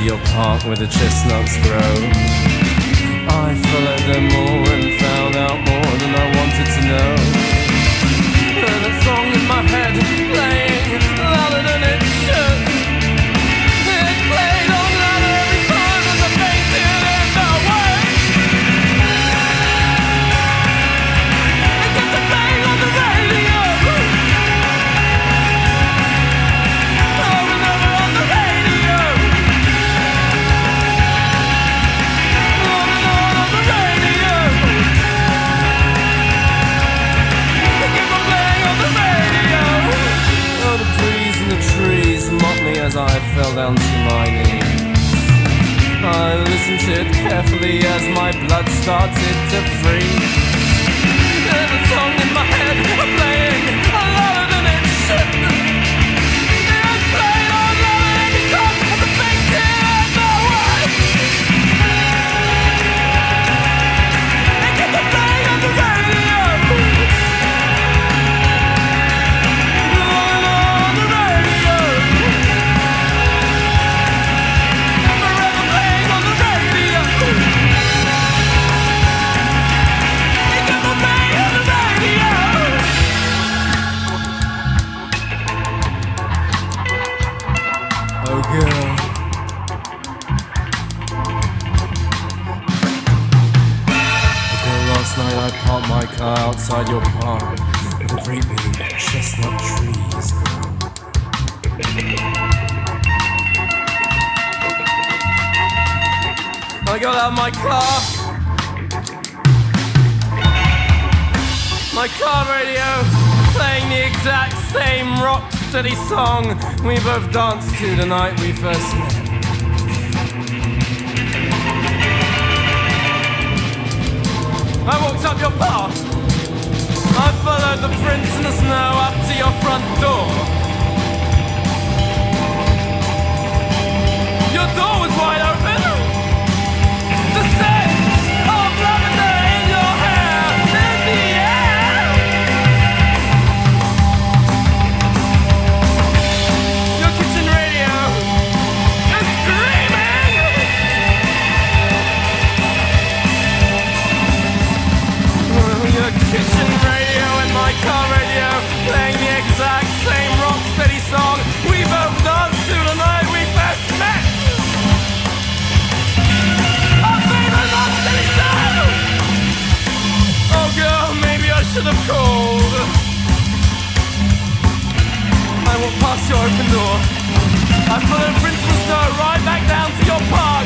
your park where the chestnuts grow. I followed them all and found out more than I wanted to know. And a song in my head playing louder than it should. It played on louder every time as I fainted in the way. It kept on playing on the radio. Over and over on the radio. On and on the radio. It kept on playing on the radio. Oh, the breeze and the trees mocked me as I fell down to my knees. I listened to it carefully as my blood started to freeze. And the song in my head playing louder than it should. It played on louder every time as I fainted in the way. It kept on playing on the radio. On the radio. Forever playing on the radio. It kept on playing on the radio. Oh girl, last night I parked my car outside your park where the great big chestnut trees grow. I got out my car radio, playing the exact same rock steady song we both danced to the night we first met. I walked up your path. I followed the prints in the snow up to your front door. Your door was wide open. The scent of lavender in your hair in the air. Your kitchen radio is screaming. Your kitchen radio and my car radio playing the exact same rock steady song we both danced to the night we first met. Our favorite rock steady song. Oh girl, maybe I should have called. I walked past your open door. I followed Prince of the Snow right back down to your park